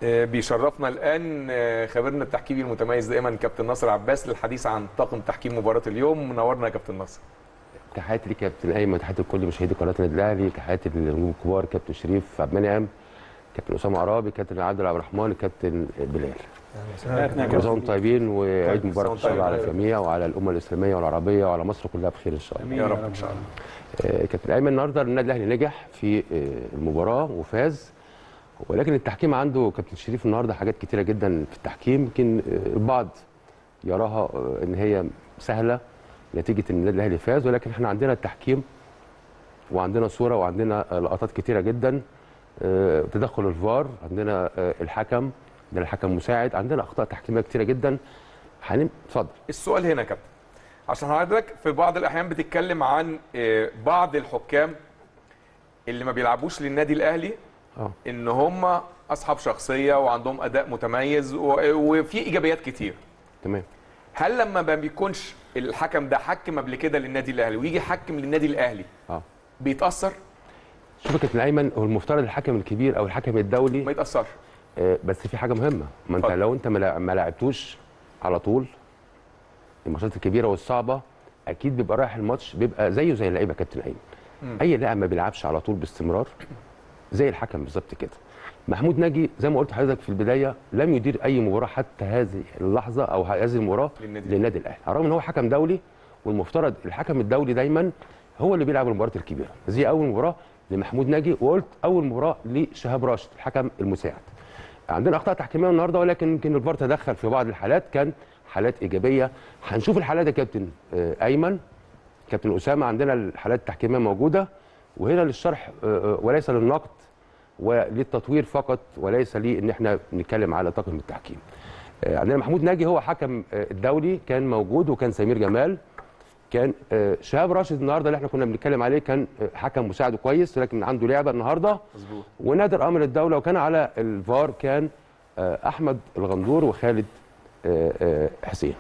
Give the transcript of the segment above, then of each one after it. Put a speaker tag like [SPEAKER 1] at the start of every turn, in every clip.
[SPEAKER 1] بيشرفنا الآن خبيرنا التحكيمي المتميز دائما كابتن ناصر عباس للحديث عن طاقم تحكيم مباراة اليوم. منورنا يا كابتن ناصر.
[SPEAKER 2] تحياتي ليك كابتن ايمن، تحياتي لكل مشاهدي قناه النادي الاهلي، تحياتي للنجوم الكبار كابتن شريف عبد المنعم، كابتن اسامه عرابي، كابتن عادل عبد الرحمن، كابتن بلال. كل سنه وانتم طيبين وعيد مبارك ان شاء الله على الجميع وعلى الامه الاسلاميه والعربيه وعلى مصر كلها بخير ان شاء الله.
[SPEAKER 1] يا رب ان شاء الله.
[SPEAKER 2] كابتن ايمن، النهارده النادي الاهلي نجح في المباراه وفاز، ولكن التحكيم عنده كابتن شريف النهارده حاجات كتيره جدا في التحكيم. يمكن البعض يراها ان هي سهله نتيجه ان النادي الاهلي فاز، ولكن احنا عندنا التحكيم وعندنا صوره وعندنا لقطات كتيره جدا. تدخل الفار، عندنا الحكم، عندنا الحكم مساعد، عندنا اخطاء تحكيميه كتيره جدا. اتفضل.
[SPEAKER 1] السؤال هنا يا كابتن، عشان حضرتك في بعض الاحيان بتتكلم عن بعض الحكام اللي ما بيلعبوش للنادي الاهلي ان هم اصحاب شخصيه وعندهم اداء متميز وفي ايجابيات كتير.
[SPEAKER 2] تمام.
[SPEAKER 1] هل لما ما بيكونش الحكم ده حكم قبل كده للنادي الاهلي ويجي يحكم للنادي الاهلي بيتاثر؟
[SPEAKER 2] شوف يا كابتن ايمن، هو المفترض الحكم الكبير او الحكم الدولي
[SPEAKER 1] ما يتاثرش،
[SPEAKER 2] بس في حاجه مهمه. ما انت لو انت ما لعبتوش على طول الماتشات الكبيره والصعبه، اكيد بيبقى رايح الماتش بيبقى زيه زي اللعيبه يا كابتن ايمن. اي لاعب ما بيلعبش على طول باستمرار زي الحكم بالظبط كده. محمود ناجي زي ما قلت لحضرتك في البدايه لم يدير اي مباراه حتى هذه اللحظه او هذه المباراه للنادي الاهلي، رغم ان هو حكم دولي، والمفترض الحكم الدولي دايما هو اللي بيلعب المباريات الكبيره. زي اول مباراه لمحمود ناجي، وقلت اول مباراه لشهاب راشد الحكم المساعد. عندنا اخطاء تحكيميه النهارده، ولكن يمكن الفار تدخل في بعض الحالات، كان حالات ايجابيه. هنشوف الحالات يا كابتن ايمن، كابتن اسامه. عندنا الحالات التحكيميه موجوده، وهنا للشرح وليس للنقد وللتطوير فقط، وليس لي ان احنا نتكلم على طاقم التحكيم. عندنا محمود ناجي هو حكم الدولي كان موجود، وكان سمير جمال، كان شهاب راشد النهارده اللي احنا كنا بنتكلم عليه كان حكم مساعد كويس، ولكن عنده لعبه النهارده مظبوط. ونادر امر الدوله، وكان على الفار كان احمد الغندور وخالد حسين.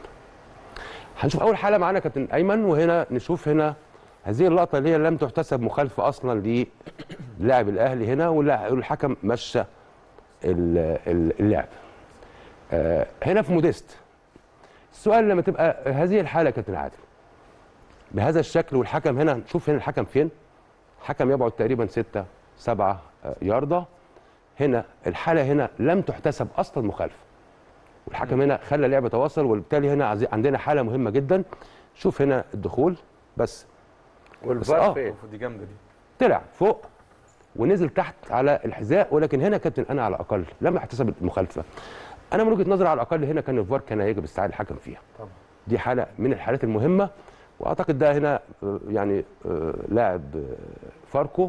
[SPEAKER 2] هنشوف اول حاله معانا كابتن ايمن، وهنا نشوف هنا هذه اللقطه اللي هي لم تحتسب مخالفه اصلا للاعب الاهلي هنا، والحكم مشى اللعب. هنا في موديست. السؤال لما تبقى هذه الحاله يا كابتن عادل بهذا الشكل، والحكم هنا نشوف هنا الحكم فين؟ الحكم يبعد تقريبا 6-7 ياردة. هنا الحاله هنا لم تحتسب اصلا مخالفه، والحكم هنا خلى اللعب تواصل، وبالتالي هنا عندنا حاله مهمه جدا. شوف هنا الدخول بس،
[SPEAKER 1] والفار فين؟ دي جامده دي.
[SPEAKER 2] طلع فوق ونزل تحت على الحذاء، ولكن هنا كابتن انا على الاقل لم احتسب المخالفه. انا من وجهه نظري على الاقل هنا كان الفار كان يجب استدعاء الحكم فيها. طبعا دي حاله من الحالات المهمه، واعتقد ده هنا يعني لاعب فاركو.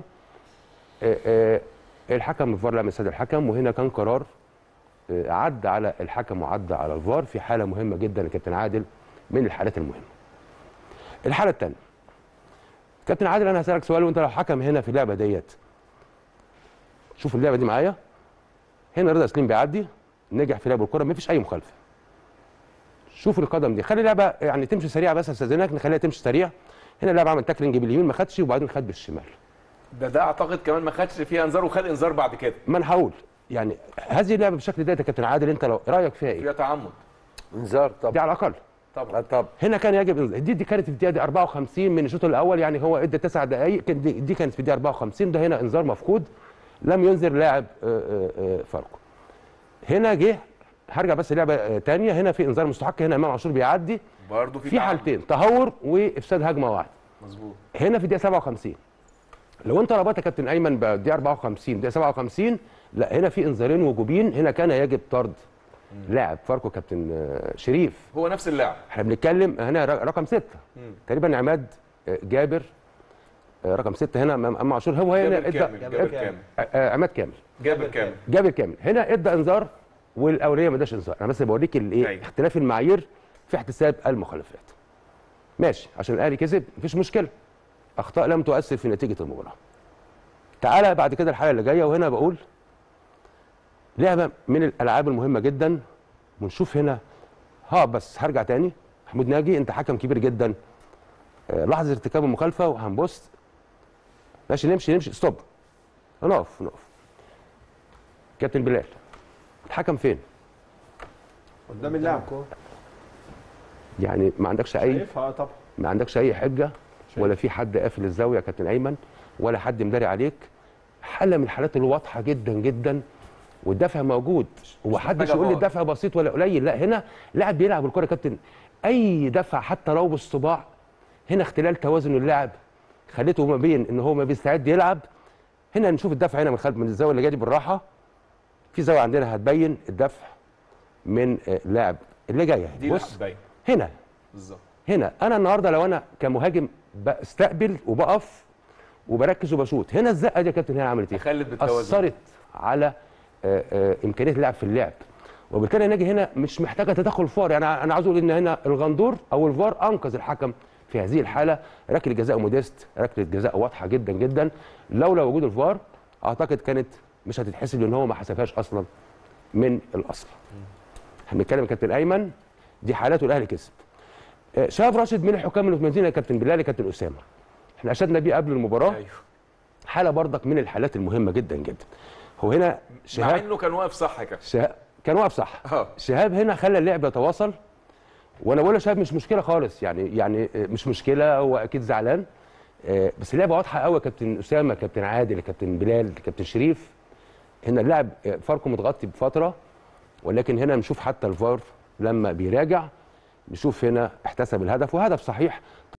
[SPEAKER 2] الحكم الفار لم يستدعي الحكم، وهنا كان قرار عدى على الحكم وعدى على الفار في حاله مهمه جدا يا كابتن عادل، من الحالات المهمه. الحاله الثانيه كابتن عادل، انا هسالك سؤال، وانت لو حكم هنا في اللعبه ديت، شوف اللعبه دي معايا هنا، رضا سليم بيعدي نجح في لعب الكره، مفيش اي مخالفه. شوف القدم دي، خلي اللعبه يعني تمشي سريعه، بس استاذنك نخليها تمشي سريع. هنا اللاعب عمل تاكلينج باليمين ما خدش، وبعدين خد بالشمال.
[SPEAKER 1] ده اعتقد كمان ما خدش فيها انذار، وخد انذار بعد كده.
[SPEAKER 2] ما انا هقول يعني هذه اللعبه بالشكل ده يا كابتن عادل، انت لو رايك فيها ايه؟
[SPEAKER 1] فيها تعمد،
[SPEAKER 3] انذار طبعا،
[SPEAKER 2] دي على الاقل
[SPEAKER 3] طبعا. طبعا
[SPEAKER 2] هنا كان يجب انذار. دي كانت في الدقيقه 54 من الشوط الاول، يعني هو ادى 9 دقائق، دي كانت في الدقيقه 54. ده هنا انذار مفقود، لم ينذر لاعب فاركو. هنا جه هرجع بس لعبه ثانيه، هنا في انذار مستحق. هنا امام عاشور بيعدي
[SPEAKER 1] برضه
[SPEAKER 2] في حالتين، تهور وافساد هجمه واحده.
[SPEAKER 1] مظبوط.
[SPEAKER 2] هنا في الدقيقه 57 لو انت ربطت يا كابتن ايمن بالدقيقه 54 الدقيقه 57، لا هنا في انذارين وجوبين. هنا كان يجب طرد لاعب فاركو كابتن شريف،
[SPEAKER 1] هو نفس اللاعب.
[SPEAKER 2] احنا بنتكلم هنا رقم 6 تقريبا عماد جابر، رقم 6 هنا امام عاشور. هو هنا عماد كامل، جابر كامل هنا ادى انذار، والاوليه ما اداش انذار. انا بس بوريك الايه اختلاف المعايير في احتساب المخالفات. ماشي، عشان الاهلي كسب مفيش مشكله، اخطاء لم تؤثر في نتيجه المباراه. تعالى بعد كده الحاله اللي جايه، وهنا بقول لعبه من الالعاب المهمه جدا، ونشوف هنا بس هرجع تاني. محمود ناجي انت حكم كبير جدا، لحظه ارتكاب المخالفه وهنبص. ماشي نمشي ستوب، نقف. كابتن بلال الحكم فين؟
[SPEAKER 4] قدام اللاعب
[SPEAKER 2] يعني ما عندكش اي
[SPEAKER 4] شايفها طبعا.
[SPEAKER 2] ما عندكش اي حجه ولا في حد قافل الزاويه يا كابتن ايمن ولا حد مداري عليك. حاله من الحالات اللي واضحه جدا جدا والدفع موجود ومحدش يقول لي الدفع بسيط ولا قليل. لا، هنا لاعب بيلعب الكره يا كابتن، اي دفع حتى لو بالصباع هنا اختلال توازن اللاعب خليته ما بين ان هو ما بيستعد يلعب. هنا نشوف الدفع هنا من خلف من الزاويه اللي جايه بالراحه، في زاويه عندنا هتبين الدفع من لاعب اللي جايه. بص هنا
[SPEAKER 1] بالظبط،
[SPEAKER 2] هنا انا النهارده لو انا كمهاجم بستقبل وبقف وبركز وبشوط، هنا الزقه دي يا كابتن هنا عملت ايه؟
[SPEAKER 1] خلت بالتوازن،
[SPEAKER 2] اثرت على امكانيه اللعب في اللعب، وبالتالي ناجي هنا مش محتاجه تدخل فار. يعني انا عاوز اقول ان هنا الغندور او الفار انقذ الحكم في هذه الحاله. ركله جزاء موديست، ركله جزاء واضحه جدا جدا، لولا وجود الفار اعتقد كانت مش هتتحسب لان هو ما حسبهاش اصلا من الاصل. احنا بنتكلم يا كابتن ايمن دي حالات والاهلي كسب. شهاب راشد من الحكام المتميزين يا كابتن بلال يا كابتن اسامه، احنا اشدنا بيه قبل المباراه.
[SPEAKER 1] ايوه،
[SPEAKER 2] حاله برضك من الحالات المهمه جدا جدا. هو هنا شهاب
[SPEAKER 1] مع انه كان واقف صح يا كابتن،
[SPEAKER 2] كان واقف صح. شهاب هنا خلى اللعب يتواصل، وانا بقول لشهاب مش مشكله خالص، يعني مش مشكله، هو اكيد زعلان، بس اللعبه واضحه قوي يا كابتن اسامه، كابتن عادل، كابتن بلال، كابتن شريف. هنا اللاعب فاركو متغطي بفتره، ولكن هنا نشوف حتى الفار لما بيراجع نشوف هنا احتسب الهدف وهدف صحيح.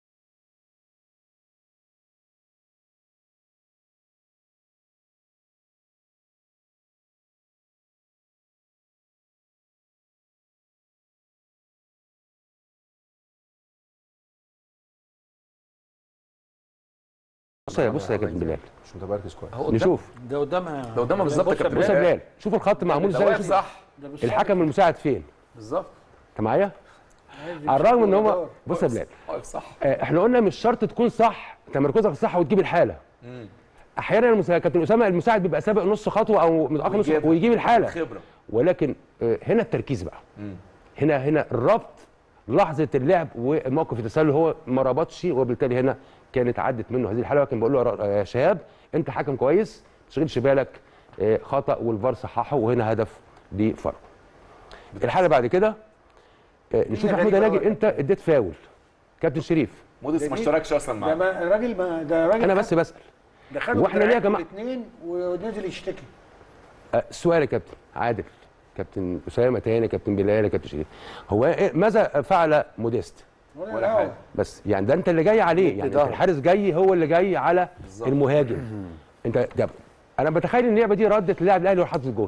[SPEAKER 2] بص يا كابتن بلال،
[SPEAKER 4] مش متمركز كويس.
[SPEAKER 2] نشوف
[SPEAKER 5] ده قدامها،
[SPEAKER 1] ده قدامها بالظبط يا كابتن
[SPEAKER 2] بص يا بلال، شوف الخط معمول ازاي،
[SPEAKER 1] واقف صح،
[SPEAKER 2] الحكم المساعد فين
[SPEAKER 1] بالظبط،
[SPEAKER 2] انت معايا؟ على الرغم ان هم بص يا بلال
[SPEAKER 1] واقف صح،
[SPEAKER 2] احنا قلنا مش شرط تكون صح تمركزك صح وتجيب الحاله. احيانا كابتن اسامه المساعد بيبقى سابق نص خطوه او متاخر نص خطوه ويجيب الحاله
[SPEAKER 1] خبره،
[SPEAKER 2] ولكن هنا التركيز بقى. هنا الربط لحظه اللعب والموقف التسلل هو ما ربطش، وبالتالي هنا كانت عدت منه هذه الحاله. لكن بقول له يا شهاب انت حكم كويس ما تشغلش بالك، خطا والفار صححه، وهنا هدف لفاركو. الحاله بعد كده نشوف محمود ناجي، انت اديت فاول كابتن شريف،
[SPEAKER 1] موديس ما اشتركش اصلا معاه،
[SPEAKER 5] ده الراجل ده راجل
[SPEAKER 2] انا بس بسال
[SPEAKER 5] واحنا ليه يا جماعه الاثنين ونزل يشتكي.
[SPEAKER 2] سؤال يا كابتن عادل، كابتن اسامه تاني، كابتن بلال، كابتن شريف، هو ماذا فعل موديست؟
[SPEAKER 1] ولا حاجه،
[SPEAKER 2] بس يعني ده انت اللي جاي عليه، يعني الحارس جاي هو اللي جاي على بالزبط. المهاجم انت ده انا بتخيل ان اللعبه دي ردت اللاعب الاهلي وحط الجول.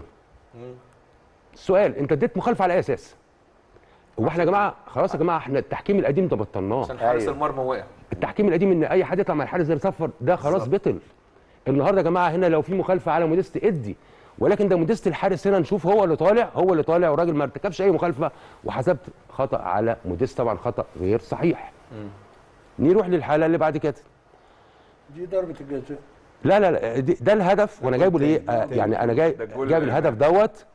[SPEAKER 2] السؤال انت اديت مخالفه على اي اساس؟ هو احنا يا جماعه خلاص يا جماعه احنا التحكيم القديم ده بطلناه
[SPEAKER 1] عشان حارس المرمى وقع.
[SPEAKER 2] التحكيم القديم ان اي حد يطلع مع الحارس ده بيصفر ده خلاص بطل. النهارده يا جماعه هنا لو في مخالفه على موديست ادي، ولكن ده موديست الحارس هنا نشوف هو اللي طالع والراجل ما ارتكبش اي مخالفه وحسبت خطا على موديست، طبعا خطا غير صحيح. نروح للحاله اللي بعد كده،
[SPEAKER 5] دي ضربه الجزاء.
[SPEAKER 2] لا ده الهدف، وانا جايبه ليه؟ يعني انا جايب الهدف دوت.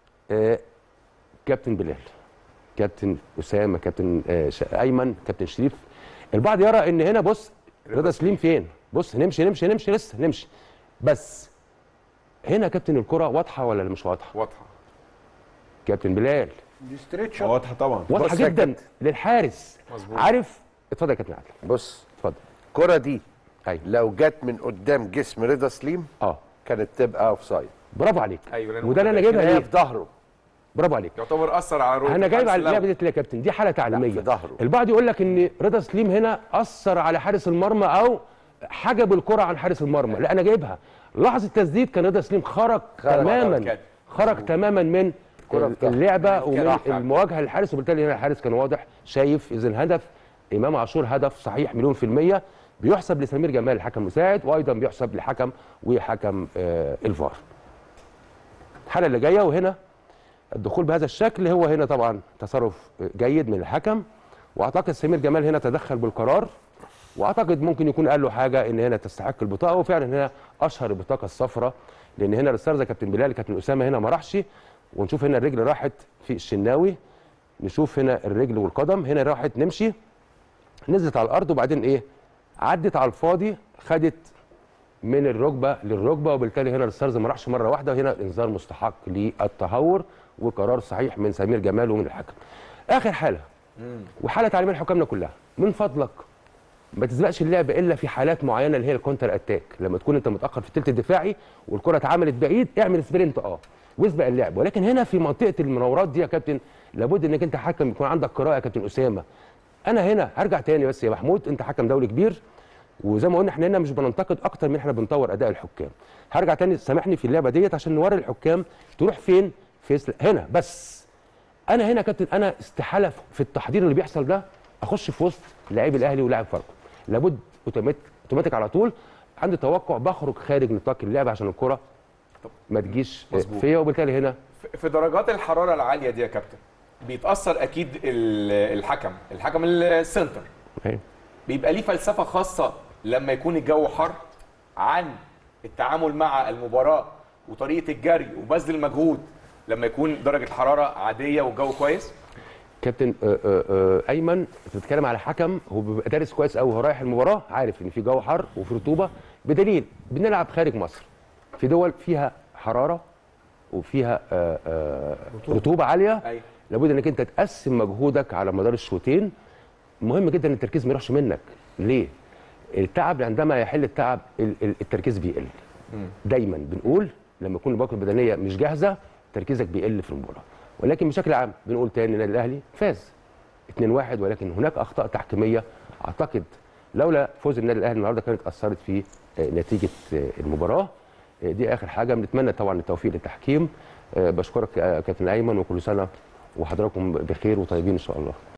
[SPEAKER 2] كابتن بلال، كابتن اسامه، كابتن ايمن، كابتن شريف، البعض يرى ان هنا بص رضا سليم فين؟ بص نمشي لسه نمشي، بس هنا كابتن الكره واضحه ولا مش واضحه؟
[SPEAKER 1] واضحه
[SPEAKER 2] كابتن بلال،
[SPEAKER 5] دي ستريتش
[SPEAKER 4] واضحه طبعا،
[SPEAKER 2] واضحه جدا للحارس.
[SPEAKER 1] مظبوط.
[SPEAKER 2] عارف؟ اتفضل يا كابتن عادل.
[SPEAKER 3] بص
[SPEAKER 2] اتفضل.
[SPEAKER 3] الكره دي
[SPEAKER 2] ايوه
[SPEAKER 3] لو جت من قدام جسم رضا سليم كانت تبقى اوف سايد.
[SPEAKER 2] برافو عليك.
[SPEAKER 1] ايوه،
[SPEAKER 2] وده اللي انا جايبها ليه؟
[SPEAKER 3] في ظهره.
[SPEAKER 2] برافو عليك.
[SPEAKER 1] يعتبر اثر على روح.
[SPEAKER 2] انا جايب على اللعبه دي يا كابتن، دي حاله تعليميه.
[SPEAKER 3] في ظهره.
[SPEAKER 2] البعض يقول لك ان رضا سليم هنا اثر على حارس المرمى او حجب الكره عن حارس المرمى، لا انا جايبها لحظه التسديد كان رضا سليم خرج تماما من اللعبه ومن المواجهه للحارس، وبالتالي هنا الحارس كان واضح شايف. اذا الهدف امام عاشور هدف صحيح مليون في الميه، بيحسب لسمير جمال الحكم المساعد، وايضا بيحسب لحكم وحكم الفار. الحاله اللي جايه، وهنا الدخول بهذا الشكل هو هنا طبعا تصرف جيد من الحكم، واعتقد سمير جمال هنا تدخل بالقرار، واعتقد ممكن يكون قال له حاجه ان هنا تستحق البطاقه، وفعلا هنا اشهر البطاقه الصفراء، لان هنا الاستاذ كابتن بلال كابتن اسامه هنا ما راحش. ونشوف هنا الرجل راحت في الشناوي، نشوف هنا الرجل والقدم هنا راحت نمشي، نزلت على الارض وبعدين ايه عدت على الفاضي، خدت من الركبه للركبه، وبالتالي هنا الستارز ما راحش مره واحده، وهنا الانذار مستحق للتهور، وقرار صحيح من سمير جمال ومن الحكم. اخر حاله وحاله تعليميه حكامنا كلها، من فضلك ما تسبقش اللعب الا في حالات معينه اللي هي الكونتر اتاك، لما تكون انت متاخر في الثلث الدفاعي والكره اتعملت بعيد اعمل سبرنت واسبق اللعب. ولكن هنا في منطقه المناورات دي يا كابتن لابد انك انت حكم يكون عندك قراءه يا كابتن اسامه. انا هنا هرجع تاني بس يا محمود، انت حكم دولي كبير، وزي ما قلنا احنا هنا مش بننتقد اكتر من احنا بنطور اداء الحكام. هرجع تاني سامحني في اللعبه ديت عشان نوري الحكام تروح فين في هنا. بس انا هنا يا كابتن انا استحاله في التحضير اللي بيحصل ده اخش في وسط لاعبي الاهلي ولاعب فاركو، لابد اوتوماتيك على طول عندي توقع بخرج خارج نطاق اللعب عشان الكره ما تجيش فيا، وبالتالي هنا
[SPEAKER 1] في درجات الحراره العاليه دي يا كابتن بيتاثر اكيد الحكم السنتر بيبقى ليه فلسفه خاصه لما يكون الجو حر عن التعامل مع المباراه وطريقه الجري وبذل المجهود لما يكون درجه الحراره عاديه والجو كويس.
[SPEAKER 2] كابتن ايمن بتتكلم على حكم هو بيبقى دارس كويس قوي، هو رايح المباراه عارف ان في جو حر وفي رطوبه، بدليل بنلعب خارج مصر في دول فيها حراره وفيها رطوبه عاليه.
[SPEAKER 1] أيوة.
[SPEAKER 2] لابد انك انت تقسم مجهودك على مدار الشوطين. مهم جدا ان التركيز ما يروحش منك. ليه؟ التعب عندما يحل التعب التركيز بيقل. دايما بنقول لما يكون الباقه البدنيه مش جاهزه تركيزك بيقل في المباراه. ولكن بشكل عام بنقول تاني النادي الاهلي فاز 2-1، ولكن هناك اخطاء تحكيميه اعتقد لولا فوز النادي الاهلي النهارده كانت اثرت في نتيجه المباراه. دي اخر حاجه. بنتمنى طبعا التوفيق للتحكيم. بشكرك كابتن ايمن، وكل سنه وحضراتكم بخير وطيبين ان شاء الله.